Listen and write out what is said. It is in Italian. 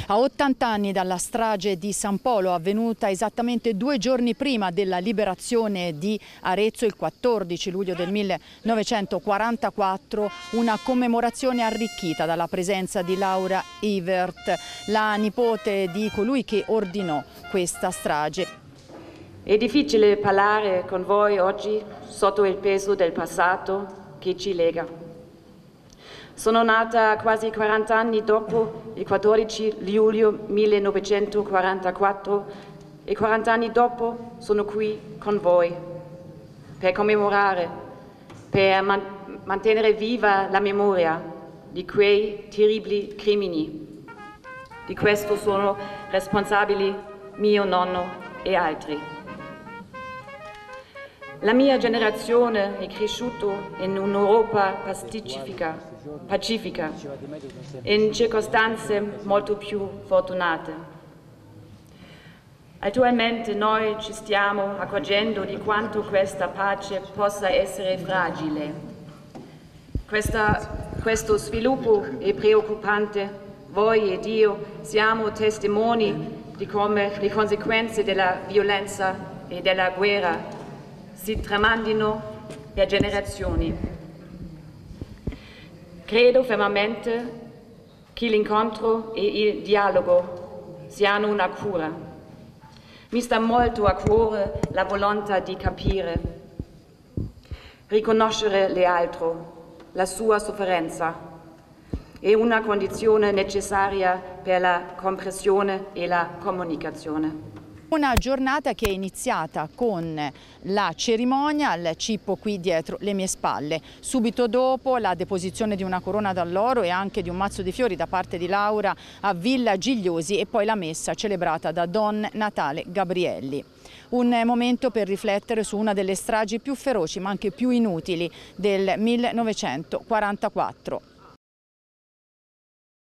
A 80 anni dalla strage di San Polo, avvenuta esattamente 2 giorni prima della liberazione di Arezzo, il 14 luglio del 1944, una commemorazione arricchita dalla presenza di Laura Evert, la nipote di colui che ordinò questa strage. È difficile parlare con voi oggi sotto il peso del passato che ci lega. Sono nata quasi 40 anni dopo il 14 luglio 1944 e 40 anni dopo sono qui con voi per commemorare, per mantenere viva la memoria di quei terribili crimini. Di questo sono responsabili mio nonno e altri. La mia generazione è cresciuta in un'Europa pacifica, in circostanze molto più fortunate. Attualmente noi ci stiamo accorgendo di quanto questa pace possa essere fragile. Questo sviluppo è preoccupante. Voi ed io siamo testimoni di come le conseguenze della violenza e della guerra si tramandino per generazioni. Credo fermamente che l'incontro e il dialogo siano una cura. Mi sta molto a cuore la volontà di capire, riconoscere l'altro, la sua sofferenza. È una condizione necessaria per la comprensione e la comunicazione. Una giornata che è iniziata con la cerimonia al cippo qui dietro le mie spalle. Subito dopo la deposizione di una corona d'alloro e anche di un mazzo di fiori da parte di Laura a Villa Gigliosi e poi la messa celebrata da Don Natale Gabrielli. Un momento per riflettere su una delle stragi più feroci ma anche più inutili del 1944.